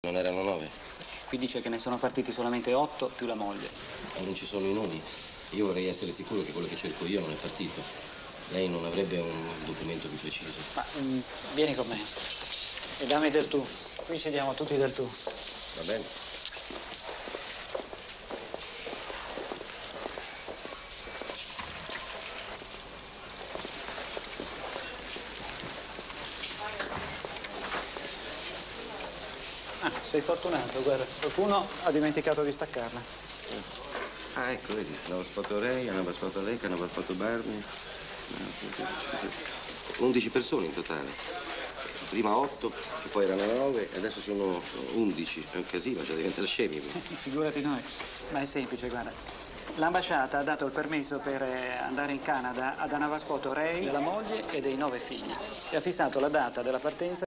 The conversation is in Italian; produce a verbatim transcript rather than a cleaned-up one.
Non erano nove? Qui dice che ne sono partiti solamente otto più la moglie. Ma non ci sono i nomi. Io vorrei essere sicuro che quello che cerco io non è partito. Lei non avrebbe un documento più preciso. Ma mm, vieni con me e dammi del tu. Qui ci diamo tutti del tu. Va bene. Ah, sei fortunato, guarda. Qualcuno ha dimenticato di staccarla. Ah, ecco, vedi. Hanno spotto lei, hanno spotto lei, hanno spotto Barney. undici persone in totale. Prima otto, che poi erano nove, e adesso sono undici. È un casino, già diventano scemi. Figurati noi. Ma è semplice, guarda. L'ambasciata ha dato il permesso per eh, andare in Canada ad Anavaspotto Rei, della moglie e dei nove figli. E ha fissato la data della partenza